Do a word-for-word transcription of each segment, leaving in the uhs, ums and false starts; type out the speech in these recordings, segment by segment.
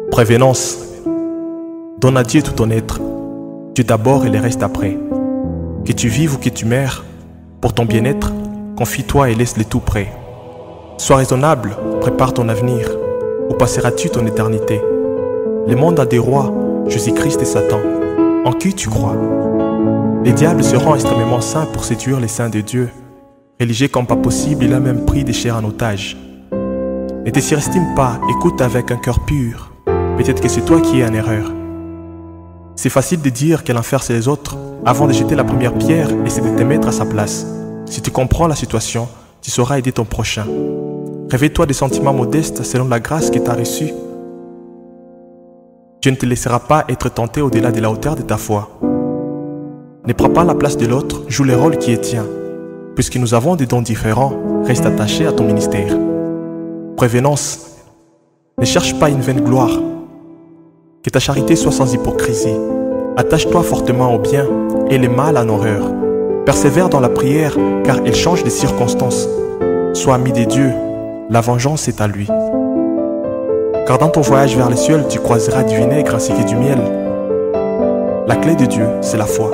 Prévenance. Donne à Dieu tout ton être. Dieu d'abord et le reste après. Que tu vives ou que tu meurs, pour ton bien-être, confie-toi et laisse-le tout prêt. Sois raisonnable, prépare ton avenir. Où passeras-tu ton éternité? Le monde a des rois, Jésus-Christ et Satan. En qui tu crois? Les diables seront extrêmement saints pour séduire les saints de Dieu. Religieux comme pas possible, il a même pris des chairs en otage. Ne te surestime pas, écoute avec un cœur pur. Peut-être que c'est toi qui es en erreur. C'est facile de dire que l'enfer c'est les autres avant de jeter la première pierre et c'est de te mettre à sa place. Si tu comprends la situation, tu sauras aider ton prochain. Réveille-toi des sentiments modestes selon la grâce que tu as reçue. Dieu ne te laissera pas être tenté au-delà de la hauteur de ta foi. Ne prends pas la place de l'autre, joue le rôle qui est tien. Puisque nous avons des dons différents, reste attaché à ton ministère. Prévenance. Ne cherche pas une vaine gloire. Que ta charité soit sans hypocrisie. Attache-toi fortement au bien et le mal en horreur. Persévère dans la prière, car elle change de circonstances. Sois ami de Dieu, la vengeance est à lui. Car dans ton voyage vers les cieux, tu croiseras du vinaigre ainsi que du miel. La clé de Dieu, c'est la foi.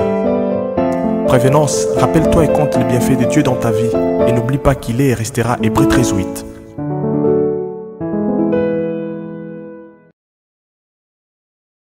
Prévenance, rappelle-toi et compte les bienfaits de Dieu dans ta vie, et n'oublie pas qu'il est et restera Hébreux treize huit.